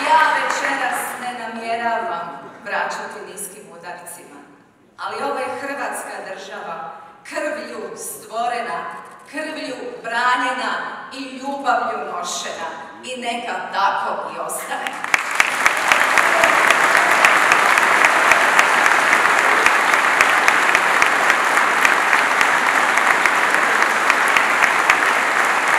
Ja večeras ne namjeravam vraćati niskim udarcima, ali ovo je Hrvatska država, krvlju stvorena, krvlju branjena i ljubavlju nošena i neka tako i ostane.